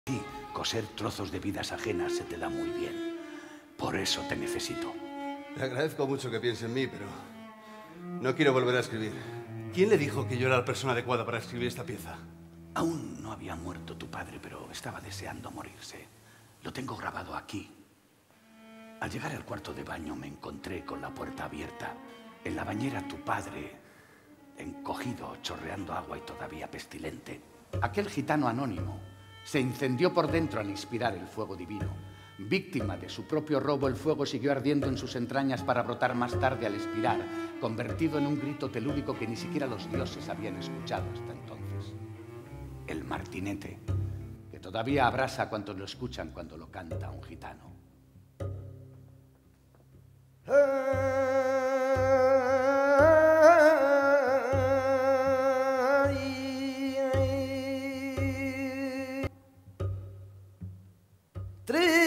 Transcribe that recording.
ti, coser trozos de vidas ajenas se te da muy bien. Por eso te necesito. Le agradezco mucho que piense en mí, pero no quiero volver a escribir. ¿Quién le dijo que yo era la persona adecuada para escribir esta pieza? Aún no había muerto tu padre, pero estaba deseando morirse. Lo tengo grabado aquí. Al llegar al cuarto de baño me encontré con la puerta abierta. En la bañera tu padre, encogido, chorreando agua y todavía pestilente. Aquel gitano anónimo se incendió por dentro al inspirar el fuego divino. Víctima de su propio robo, el fuego siguió ardiendo en sus entrañas para brotar más tarde al expirar, convertido en un grito telúrico que ni siquiera los dioses habían escuchado hasta entonces. El martinete, que todavía abrasa a cuantos lo escuchan cuando lo canta un gitano. Tres